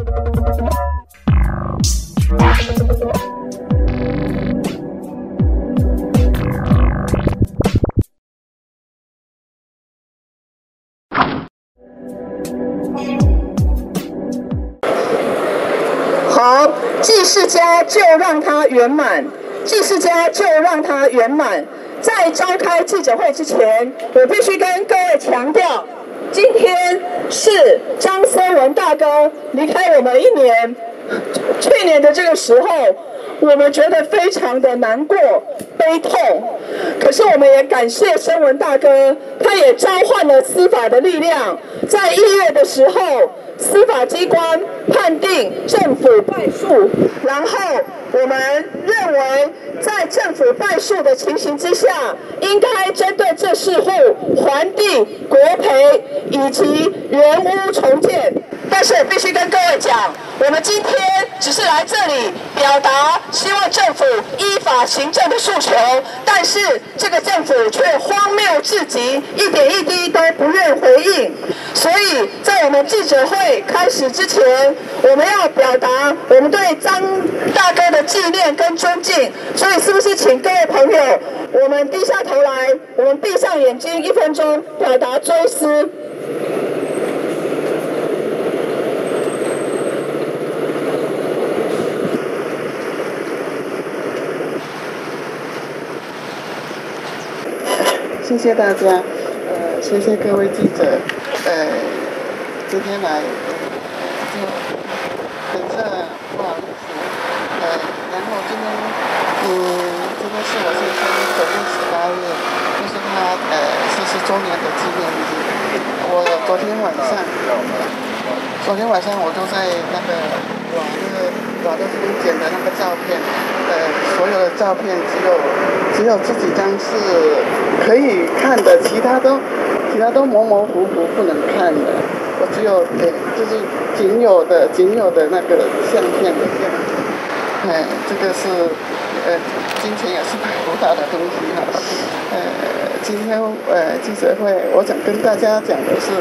好，祭事家就让它圆满，祭事家就让它圆满。在召开记者会之前，我必须跟各位强调，今天是张森文大哥离开我们1年，去年的这个时候，我们觉得非常的难过、悲痛。可是我们也感谢森文大哥，他也召唤了司法的力量，在1月的时候，司法机关判定政府败诉，然后我们认为在政府败诉的情形之下，应该针对这4户还地、国赔以及原屋重建。但是必须跟各位讲，我们今天只是来这里表达希望政府依法行政的诉求，但是这个政府却荒谬至极，一点一滴都不愿回应。所以在我们记者会开始之前，我们要表达我们对张大哥的纪念跟尊敬。所以是不是请各位朋友，我们低下头来，我们闭上眼睛1分钟，表达追思。 谢谢大家，谢谢各位记者，今天来，就本色不好意思，然后今天是我先生9月18日，就是他40周年的纪念日。我昨天晚上我就在那个瓦勒夫剪的那个照片，所有的照片只有这几张是可以看的，其他都模模糊糊不能看的。我只有就是仅有的那个相片的样子。这个是金钱也是买不到的东西哈。今天记者会，我想跟大家讲的是，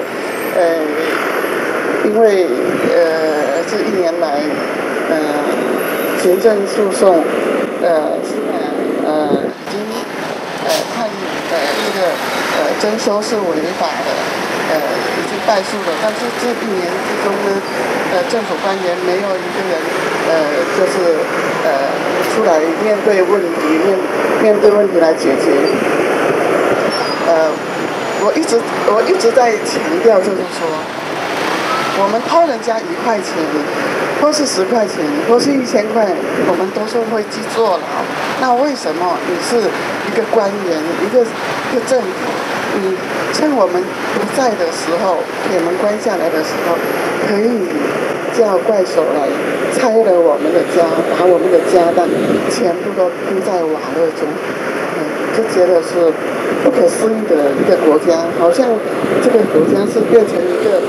因为这1年来，行政诉讼，已经判这个征收是违法的，已经败诉了。但是这1年之中呢，政府官员没有一个人就是出来面对问题来解决。我一直在强调，就是说，我们偷人家1块钱，或是10块钱，或是1000块，我们都是会去坐牢。那为什么你是一个官员，一个政府，你趁我们不在的时候，铁门关下来的时候，可以叫怪手来拆了我们的家，把我们的家当全部都丢在瓦砾中，就觉得是不可思议的一个国家，好像这个国家是变成一个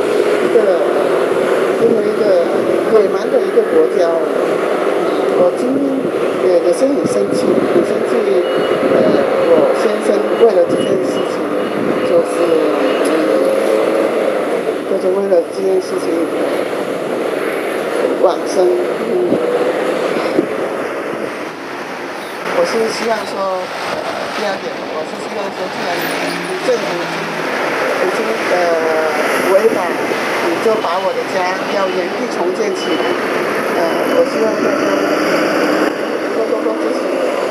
野蛮的一个国家了。我今天也是很生气，我先生为了这件事情，就是为了这件事情往生。我是希望说，第2点，我是希望说，既然政府已经违法，你就把我的家要原地重建起来。我希望大家多支持，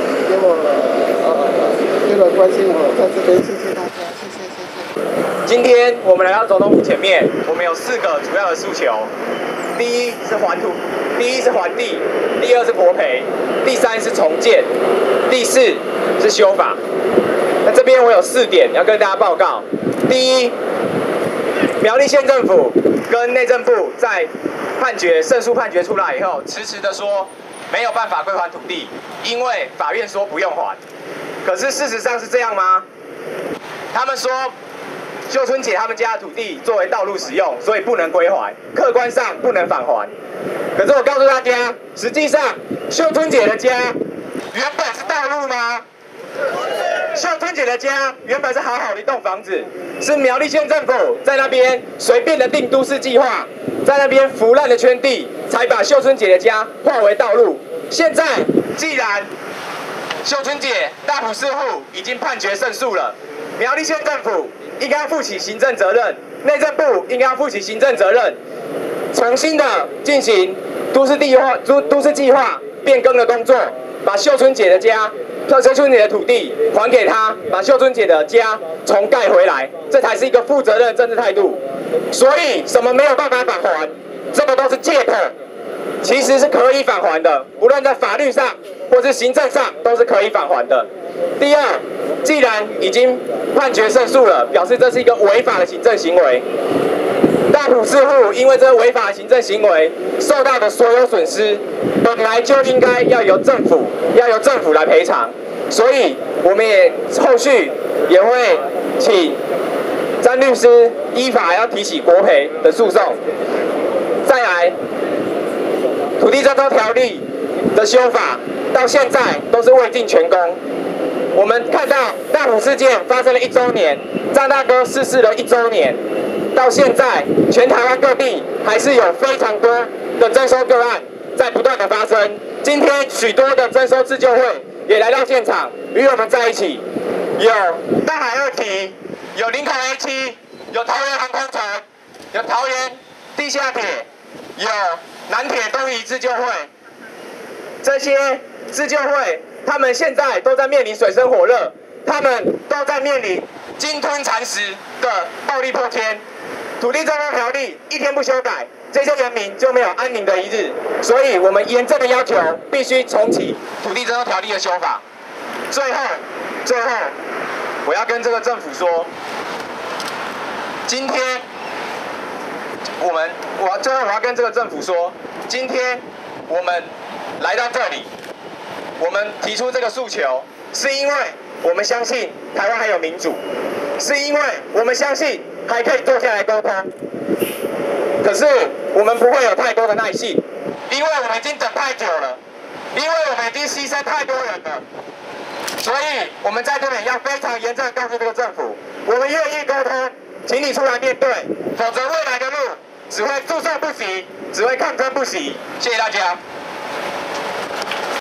给我关心我，在这边谢谢大家，谢谢。 今天我们来到总统府前面，我们有4个主要的诉求。第一是还地，第2是国赔，第3是重建，第4是修法。那这边我有4点要跟大家报告。第一，苗栗县政府跟内政部在胜诉判决出来以后，迟迟的说没有办法归还土地，因为法院说不用还。可是事实上是这样吗？他们说秀春姐他们家的土地作为道路使用，所以不能归还，客观上不能返还。可是我告诉大家，实际上秀春姐的家原本是道路吗？秀春姐的家原本是好好的一栋房子，是苗栗县政府在那边随便的定都市计划，在那边腐烂的圈地， 才把秀春姐的家划为道路。现在既然秀春姐大埔市户已经判决胜诉了，苗栗县政府应该负起行政责任，内政部应该要负起行政责任，重新的进行都市计划变更的工作，把秀春姐的家、秀春姐的土地还给她，把秀春姐的家重盖回来，这才是一个负责任的政治态度。所以什么没有办法返还，这个都是借口，其实是可以返还的，无论在法律上或是行政上都是可以返还的。第二，既然已经判决胜诉了，表示这是一个违法的行政行为。大埔市户因为这违法的行政行为受到的所有损失，本来就应该要由政府来赔偿，所以我们也后续也会请詹律师依法要提起国赔的诉讼。再来，土地征收条例的修法到现在都是未尽全功。我们看到大埔事件发生了1周年，张大哥逝世了1周年，到现在全台湾各地还是有非常多的征收个案在不断的发生。今天许多的征收自救会也来到现场与我们在一起，有大海2期，有林口 A7， 有桃园航空城，有桃园地下铁，有南铁东移自救会，这些自救会他们现在都在面临水深火热，他们都在面临鲸吞蚕食的暴力迫迁。土地征收条例一天不修改，这些人民就没有安宁的一日。所以我们严正的要求，必须重启土地征收条例的修法。最后，我要跟这个政府说，今天我要跟这个政府说，今天我们来到这里，我们提出这个诉求，是因为我们相信台湾还有民主，是因为我们相信还可以坐下来沟通。可是我们不会有太多的耐性，因为我们已经等太久了，因为我们已经牺牲太多人了。所以我们在这里要非常严正地告诉这个政府，我们愿意沟通，请你出来面对，否则未来的路只会诉讼不息，只会抗争不息。谢谢大家。